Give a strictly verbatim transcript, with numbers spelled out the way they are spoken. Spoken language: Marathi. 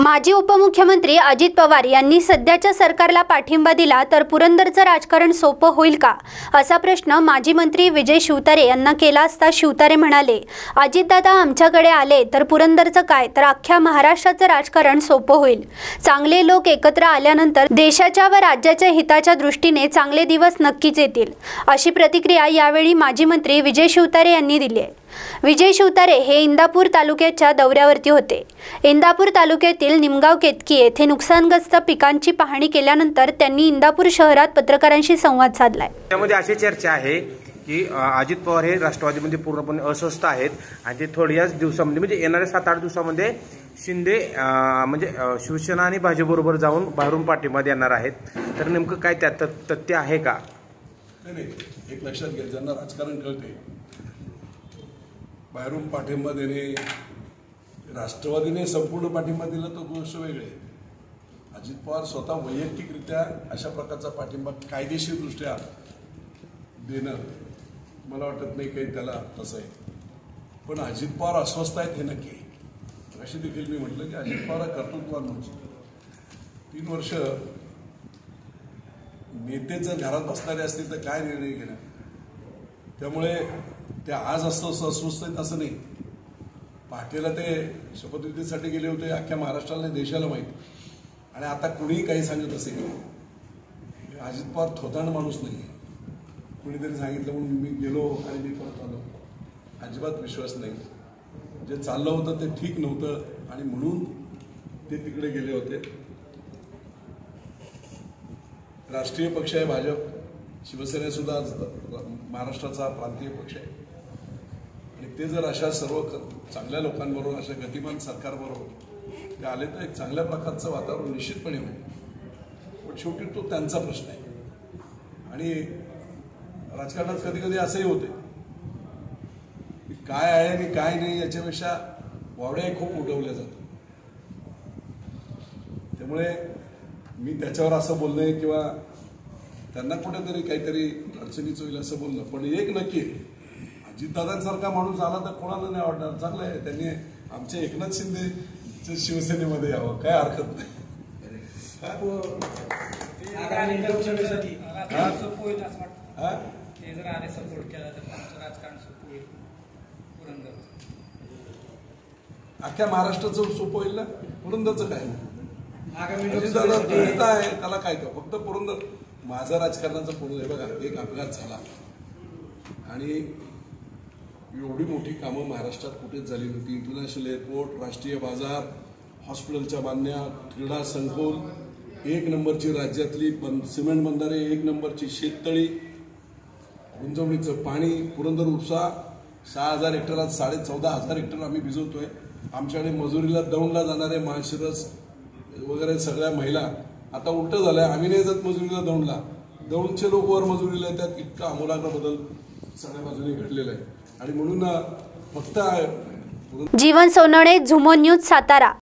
माजी उपमुख्यमंत्री अजित पवार यांनी सध्याच्या सरकारला पाठिंबा दिला तर पुरंदरचं राजकारण सोपं होईल का, असा प्रश्न माजी मंत्री विजय शिवतारे यांना केला असता शिवतारे म्हणाले, अजितदादा आमच्याकडे आले तर पुरंदरचं काय तर अख्ख्या महाराष्ट्राचं राजकारण सोपं होईल। चांगले लोक एकत्र आल्यानंतर देशाच्या व राज्याच्या हिताच्या दृष्टीने चांगले दिवस नक्कीच येतील, अशी प्रतिक्रिया यावेळी माजी मंत्री विजय शिवतारे यांनी दिली आहे। विजय शिवतारे हे इंदापूर तालुक्याच्या दौऱ्यावरती होते। इंदापूर तालुक्यातील निमगाव केतकी येथे नुकसानग्रस्त पिकांची पाहणी केल्यानंतर त्यांनी इंदापूर शहरात पत्रकारांशी संवाद साधलाय। त्यामध्ये अशी चर्चा आहे की अजित पवार हे राष्ट्रवादीमध्ये पूर्णपणे अस्वस्थ आहेत आणि ते थोड्याच दिवसामध्ये म्हणजे येणाऱ्या सात आठ दिवसामध्ये शिंदे म्हणजे शिवसेना आणि भाजपबरोबर जाऊन बाहेरून पाठिंबा देणार आहेत। तर नेमकं काय त्यात तथ्य आहे का? नाही, एक लक्षात घ्या, ज्यांना राजकारण कळते बाहेरून पाठिंबा देणे, राष्ट्रवादीने संपूर्ण पाठिंबा दिला तो गोष्ट वेगळी आहे। अजित पवार स्वतः वैयक्तिकरित्या अशा प्रकारचा पाठिंबा कायदेशीरदृष्ट्या देणं मला वाटत नाही काही त्याला तसं आहे। पण अजित पवार अस्वस्थ आहेत हे नक्की। अशी देखील मी म्हटलं की अजित पवार कर्तृत्ववान माणूस, तीन वर्ष नेते जर घरात बसणारे असतील तर काय निर्णय घेणार, त्यामुळे ते आज असं अस्वस्थ आहेत असं नाही। पहाटेला ते शपथविधीसाठी गेले होते, अख्ख्या महाराष्ट्राला देशाला माहिती, आणि आता कुणीही काही सांगत असेल, अजित पवार थोतांड माणूस नाही आहे। कुणीतरी सांगितलं म्हणून मी गेलो आणि मी परत आलो, अजिबात विश्वास नाही। जे चाललं होतं ते ठीक नव्हतं आणि म्हणून ते तिकडे गेले होते। राष्ट्रीय पक्ष आहे भाजप, शिवसेना सुद्धा महाराष्ट्राचा प्रांतीय पक्ष आहे, आणि ते जर अशा सर्व चांगल्या लोकांबरोबर, अशा गतिमान सरकारबरोबर ते आले तर एक चांगल्या प्रकारचं वातावरण निश्चितपणे होईल। पण शेवटी तो त्यांचा प्रश्न आहे। आणि राजकारणात कधी कधी असंही होते की काय आहे आणि काय नाही याच्यापेक्षा वावड्याही खूप उडवल्या जातात। त्यामुळे मी त्याच्यावर असं बोलणं किंवा त्यांना कुठेतरी काहीतरी अडचणीच होईल असं बोलणं, पण एक नक्की अजितदादांसारखा माणूस आला तर कोणाला नाही वाटणार, चांगलं आहे। त्यांनी आमच्या एकनाथ शिंदे शिवसेनेमध्ये यावं, काय हरकत नाही। अख्ख्या महाराष्ट्राचं सोपं होईल ना, पुरंदरचं काय अजितदादा नेता आहे त्याला काय तर फक्त पुरंदर माझं राजकारणाचं पूर्ण आहे। बघा, एक अपघात झाला आणि एवढी मोठी कामं महाराष्ट्रात कुठेच झाली नव्हती। इंटरनॅशनल एअरपोर्ट, राष्ट्रीय बाजार, हॉस्पिटलच्या बांधण्या, क्रीडा संकुल, एक नंबरची राज्यातली बंद सिमेंट बंधारे, एक नंबरची शेततळी, गुंजवणीचं पाणी, पुरंदर उपसा सहा हजार हेक्टरात साडे चौदा हजार हेक्टर आम्ही भिजवतोय। आमच्याकडे मजुरीला दौंडला जाणारे माळशिरस वगैरे सगळ्या महिला, आता उलट झालंय, आम्ही नाही जात मजुरीला दौंडला, दौंडचे लोक वर मजुरीला येतात। इतका आमूलाग्र बदल सगळ्या बाजूने घडलेला आहे। आणि म्हणून फक्त जीवन सोनवणे, झुमो न्यूज, सातारा।